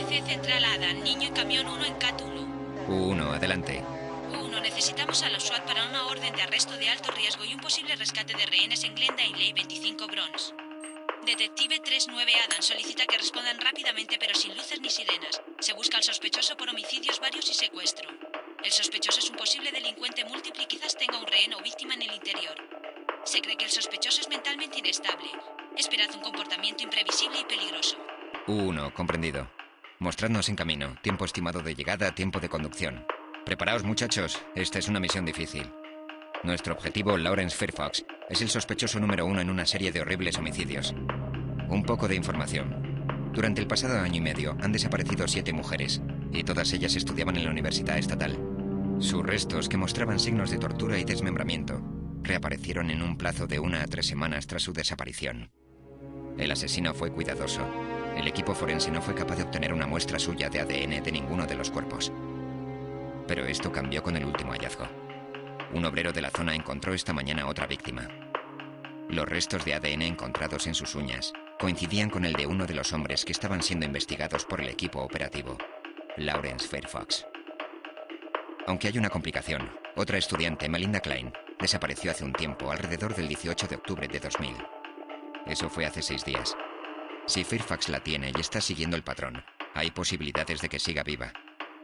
BBC Central Adam, niño en camión 1 en CAT 1. U1, adelante. U1, necesitamos a los SWAT para una orden de arresto de alto riesgo y un posible rescate de rehenes en Glendale Lane 25 Bronx. Detective 39 Adam solicita que respondan rápidamente pero sin luces ni sirenas. Se busca al sospechoso por homicidios varios y secuestro. El sospechoso es un posible delincuente múltiple y quizás tenga un rehén o víctima en el interior. Se cree que el sospechoso es mentalmente inestable. Esperad un comportamiento imprevisible y peligroso. U1, comprendido. Mostradnos en camino. Tiempo estimado de llegada, tiempo de conducción. Preparaos, muchachos. Esta es una misión difícil. Nuestro objetivo, Lawrence Fairfax, es el sospechoso número 1 en una serie de horribles homicidios. Un poco de información. Durante el pasado año y medio han desaparecido 7 mujeres, y todas ellas estudiaban en la Universidad Estatal. Sus restos, que mostraban signos de tortura y desmembramiento, reaparecieron en un plazo de 1 a 3 semanas tras su desaparición. El asesino fue cuidadoso. El equipo forense no fue capaz de obtener una muestra suya de ADN de ninguno de los cuerpos. Pero esto cambió con el último hallazgo. Un obrero de la zona encontró esta mañana otra víctima. Los restos de ADN encontrados en sus uñas coincidían con el de uno de los hombres que estaban siendo investigados por el equipo operativo, Lawrence Fairfax. Aunque hay una complicación, otra estudiante, Melinda Klein, desapareció hace un tiempo, alrededor del 18 de octubre de 2000. Eso fue hace 6 días. Si Fairfax la tiene y está siguiendo el patrón, hay posibilidades de que siga viva.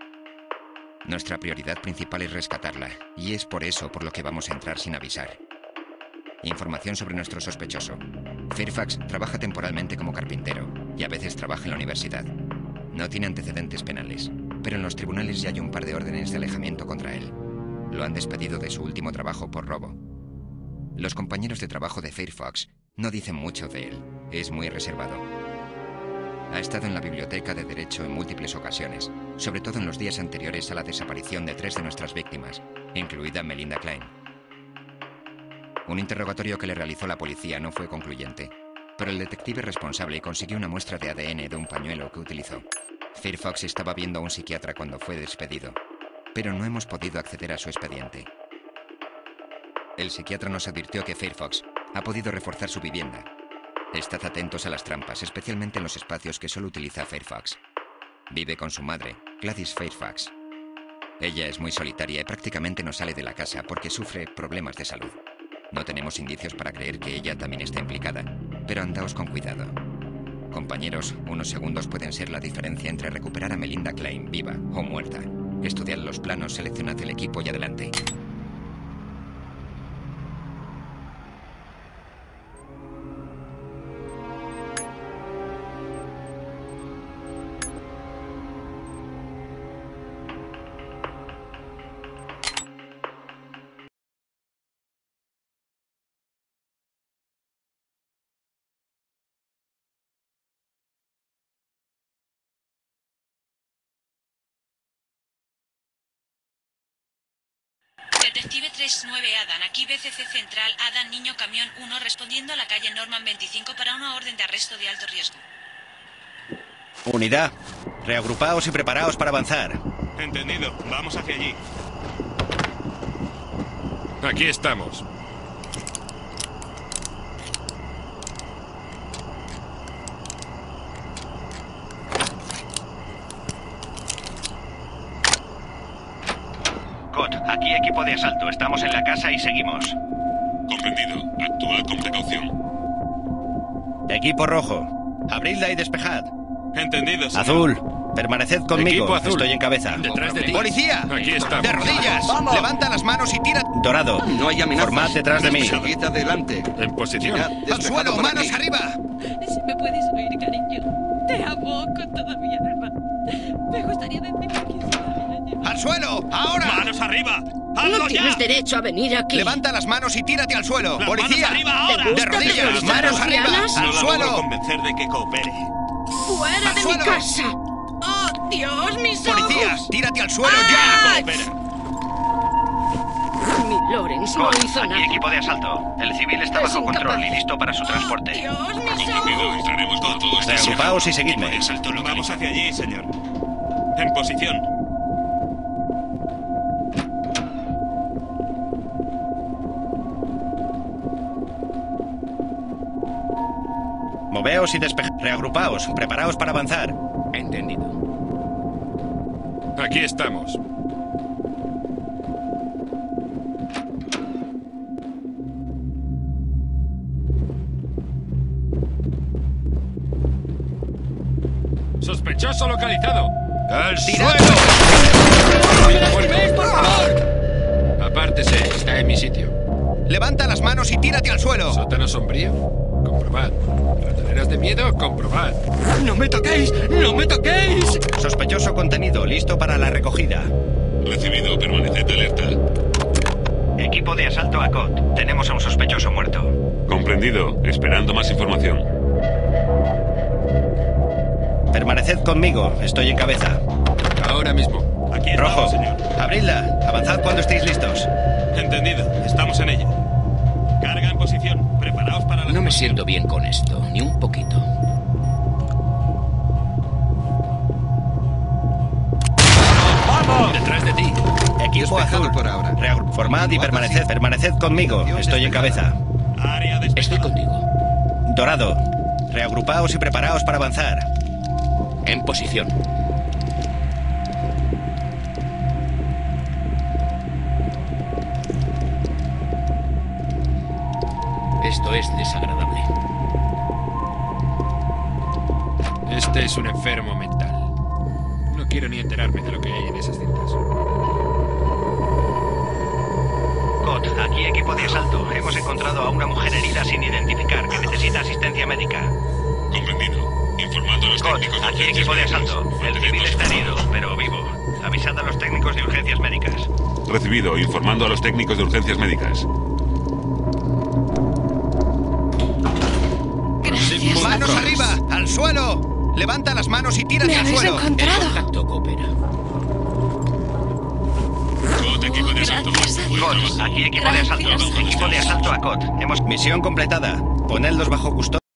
Nuestra prioridad principal es rescatarla, y es por eso por lo que vamos a entrar sin avisar. Información sobre nuestro sospechoso. Fairfax trabaja temporalmente como carpintero, y a veces trabaja en la universidad. No tiene antecedentes penales, pero en los tribunales ya hay un par de órdenes de alejamiento contra él. Lo han despedido de su último trabajo por robo. Los compañeros de trabajo de Fairfax no dicen mucho de él, es muy reservado. Ha estado en la biblioteca de Derecho en múltiples ocasiones, sobre todo en los días anteriores a la desaparición de 3 de nuestras víctimas, incluida Melinda Klein. Un interrogatorio que le realizó la policía no fue concluyente, pero el detective responsable consiguió una muestra de ADN de un pañuelo que utilizó. Fairfax estaba viendo a un psiquiatra cuando fue despedido, pero no hemos podido acceder a su expediente. El psiquiatra nos advirtió que Fairfax ha podido reforzar su vivienda. Estad atentos a las trampas, especialmente en los espacios que solo utiliza Fairfax. Vive con su madre, Gladys Fairfax. Ella es muy solitaria y prácticamente no sale de la casa porque sufre problemas de salud. No tenemos indicios para creer que ella también está implicada, pero andaos con cuidado. Compañeros, unos segundos pueden ser la diferencia entre recuperar a Melinda Klein viva o muerta. Estudiad los planos, seleccionad el equipo y adelante. Detective 39 Adam, aquí BCC Central, Adam, niño camión 1, respondiendo a la calle Norman 25 para una orden de arresto de alto riesgo. Unidad, reagrupaos y preparaos para avanzar. Entendido, vamos hacia allí. Aquí estamos. Aquí equipo de asalto, estamos en la casa y seguimos. Comprendido. Actuad con precaución. Equipo rojo, abridla y despejad. Entendido, señor. Azul, permaneced conmigo, Equipo azul. estoy en cabeza. Detrás de ti. ¡Policía! Aquí estamos. ¡De rodillas! ¡Vamos! ¡Levanta las manos y tira! Dorado, No hay amenazas. formad detrás de mí. Seguid adelante. En posición. ¡Al suelo, manos arriba! Si me puedes oír, cariño. Te amo con toda mi alma. Me gustaría decir que ¡Al suelo! ¡Ahora! ¡Manos arriba! ¡Hazlo No ya! tienes derecho a venir aquí. Levanta las manos y tírate al suelo. ¡Las ¡Policía! manos arriba ahora! ¿Te ¡De gusta rodillas! terrorizar ¡Manos arriba! ancianas? ¡Al No la suelo! logro convencer de que coopere. ¡Fuera ¡Al de suelo! mi casa! ¡Oh, Dios, mis ¡Policía! ojos! ¡Tírate al suelo ¡Ah! ya! Coopera. Mi Lawrence no hizo nada. equipo de asalto. El civil está Es bajo control incapaz. y listo para su transporte. ¡Dios, mis Entendido. ojos! Entraremos con todo este Reagrupaos y seguidme. Vamos hacia allí, señor. En posición. Moveos y despejad. Reagrupaos, preparaos para avanzar. Entendido. Aquí estamos. Sospechoso localizado. ¡Al suelo! ¡Por favor! Apártese, está en mi sitio. Levanta las manos y tírate al suelo. ¿Sótano sombrío? Comprobad. ¿Ratoneras de miedo? Comprobad. ¡No me toquéis! ¡No me toquéis! Sospechoso contenido, listo para la recogida. Recibido, permaneced alerta. Equipo de asalto a COD. Tenemos a un sospechoso muerto. Comprendido, esperando más información. Permaneced conmigo, estoy en cabeza. Ahora mismo. Aquí estamos, Rojo, señor. abridla. Avanzad cuando estéis listos. Entendido. Estamos en ello. Carga en posición. Preparaos para la... No me siento bien con esto, ni un poquito. ¡Vamos! Detrás de ti. Equipo azul. por ahora. Formad y permaneced conmigo, estoy en cabeza. Área despejada. Estoy contigo. Dorado, reagrupaos y preparaos para avanzar. En posición. Esto es desagradable. Este es un enfermo mental. No quiero ni enterarme de lo que hay en esas cintas. COD, aquí equipo de asalto. Hemos encontrado a una mujer herida sin identificar que necesita asistencia médica. Comprendido. Informando a los COD, técnicos aquí urgencias equipo de médicas. asalto. El Mantened civil los está ojos. herido, pero vivo. Avisad a los técnicos de urgencias médicas. Recibido, informando a los técnicos de urgencias médicas. Gracias. ¡Manos arriba! ¡Al suelo! Levanta las manos y tírate ¿Me al habéis suelo. El encontrado? contacto coopera. COD, equipo de asalto. Gracias. Buen COD, trabajo. aquí equipo de asalto. Gracias. Equipo de asalto a COD. Misión completada. Ponedlos bajo custodia.